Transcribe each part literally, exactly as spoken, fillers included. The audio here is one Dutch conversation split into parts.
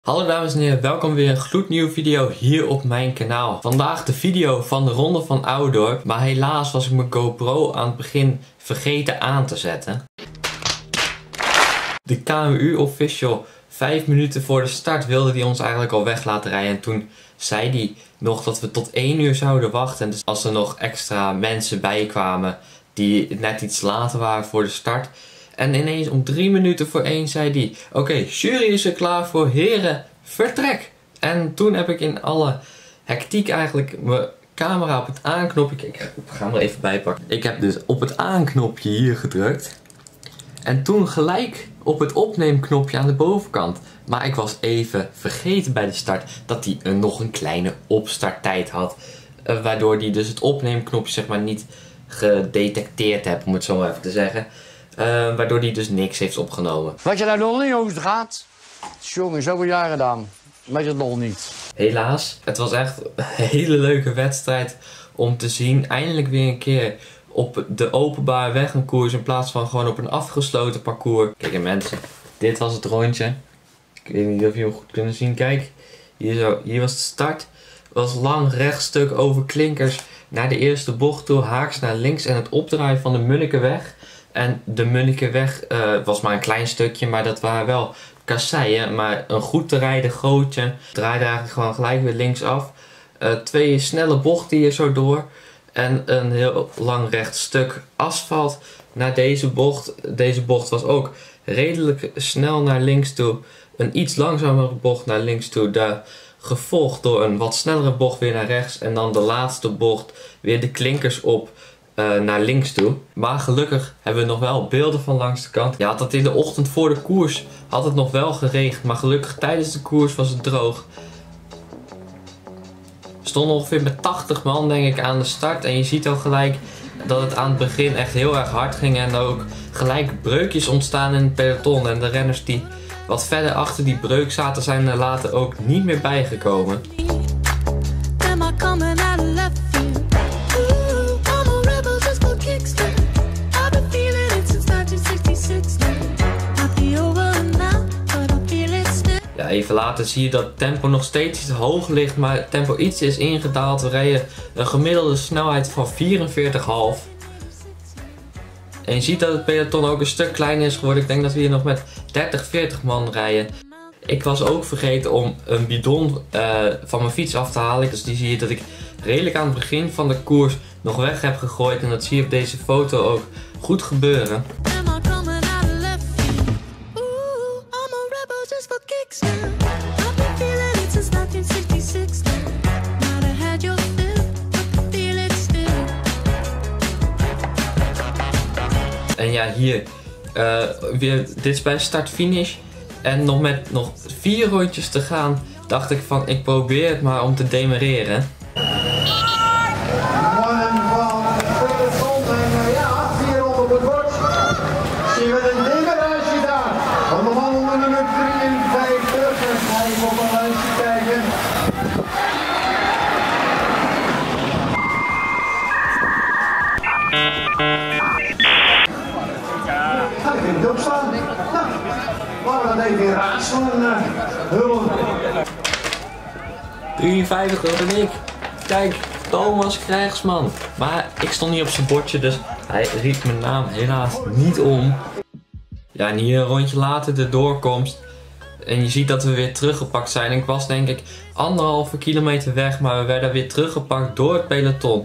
Hallo dames en heren, welkom weer een gloednieuwe video hier op mijn kanaal. Vandaag de video van de Ronde van Ouddorp, maar helaas was ik mijn GoPro aan het begin vergeten aan te zetten. De K M U official, vijf minuten voor de start, wilde hij ons eigenlijk al weg laten rijden. En toen zei hij nog dat we tot één uur zouden wachten. Dus als er nog extra mensen bij kwamen die net iets later waren voor de start. En ineens om drie minuten voor één zei hij: Oké, okay, jury is er klaar voor, heren, vertrek. En toen heb ik in alle hectiek eigenlijk mijn camera op het aanknopje. Ik ga hem er even bijpakken. Ik heb dus op het aanknopje hier gedrukt. En toen gelijk op het opneemknopje aan de bovenkant. Maar ik was even vergeten bij de start dat hij uh, nog een kleine opstarttijd had. Uh, waardoor hij dus het opneemknopje zeg maar niet gedetecteerd heeft, om het zo maar even te zeggen. Uh, waardoor hij dus niks heeft opgenomen. Wat je daar nog niet over gaat? Jongen, zoveel jaren dan. Weet je het nog niet. Helaas, het was echt een hele leuke wedstrijd om te zien. Eindelijk weer een keer op de openbare weg een koers in plaats van gewoon op een afgesloten parcours. Kijk mensen, dit was het rondje. Ik weet niet of jullie hem goed kunnen zien. Kijk, hier, zo, hier was de start. Het was lang rechtstuk over klinkers naar de eerste bocht toe, haaks naar links en het opdraaien van de Munnikenweg. En de Munnikenweg uh, was maar een klein stukje, maar dat waren wel kasseien. Maar een goed te rijden gootje. Draaide eigenlijk gewoon gelijk weer linksaf. Uh, twee snelle bochten hier zo door. En een heel lang recht stuk asfalt naar deze bocht. Deze bocht was ook redelijk snel naar links toe. Een iets langzamere bocht naar links toe. Daar gevolgd door een wat snellere bocht weer naar rechts. En dan de laatste bocht weer de klinkers op. Uh, naar links toe. Maar gelukkig hebben we nog wel beelden van langs de kant. Ja, dat in de ochtend voor de koers had het nog wel geregend. Maar gelukkig tijdens de koers was het droog. We stonden ongeveer met tachtig man denk ik aan de start. En je ziet al gelijk dat het aan het begin echt heel erg hard ging. En ook gelijk breukjes ontstaan in het peloton. En de renners die wat verder achter die breuk zaten zijn er later ook niet meer bijgekomen. Ja, even later zie je dat het tempo nog steeds iets hoog ligt, maar het tempo iets is ingedaald. We rijden een gemiddelde snelheid van vierenveertig komma vijf. En je ziet dat het peloton ook een stuk kleiner is geworden. Ik denk dat we hier nog met dertig, veertig man rijden. Ik was ook vergeten om een bidon uh, van mijn fiets af te halen. Dus die zie je dat ik redelijk aan het begin van de koers nog weg heb gegooid. En dat zie je op deze foto ook goed gebeuren. En ja, hier uh, weer, dit is bij start-finish. En nog met nog vier rondjes te gaan, dacht ik van ik probeer het maar om te demereren. Ga ik in het opstaan? Nou, laten we dat even in raadselen uh, hullen. drieënvijftig, dat ben ik. Kijk, Thomas Krijgsman. Maar ik stond niet op zijn bordje, dus hij riep mijn naam helaas niet om. Ja, en hier een rondje later de doorkomst. En je ziet dat we weer teruggepakt zijn. Ik was denk ik anderhalve kilometer weg, maar we werden weer teruggepakt door het peloton.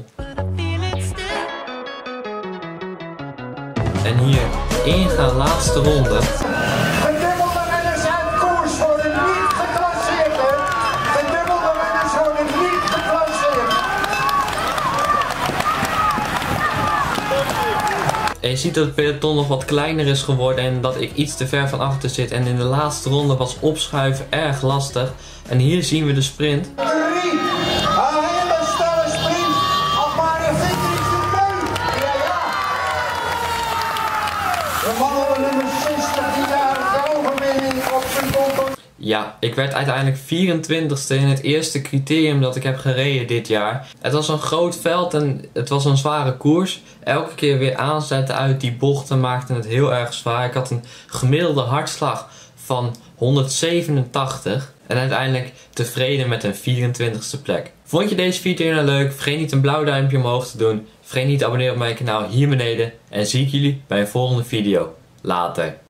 En hier ingaan, laatste ronde. Gedubbelde renners uit koers worden niet geclasseerd, hè? Gedubbelde renners worden niet geclasseerd. En je ziet dat het peloton nog wat kleiner is geworden en dat ik iets te ver van achter zit. En in de laatste ronde was opschuiven erg lastig. En hier zien we de sprint. Ja, ik werd uiteindelijk vierentwintigste in het eerste criterium dat ik heb gereden dit jaar. Het was een groot veld en het was een zware koers. Elke keer weer aanzetten uit die bochten maakte het heel erg zwaar. Ik had een gemiddelde hartslag van honderdzevenentachtig. En uiteindelijk tevreden met een vierentwintigste plek. Vond je deze video nou leuk? Vergeet niet een blauw duimpje omhoog te doen. Vergeet niet te abonneren op mijn kanaal hier beneden. En zie ik jullie bij een volgende video. Later.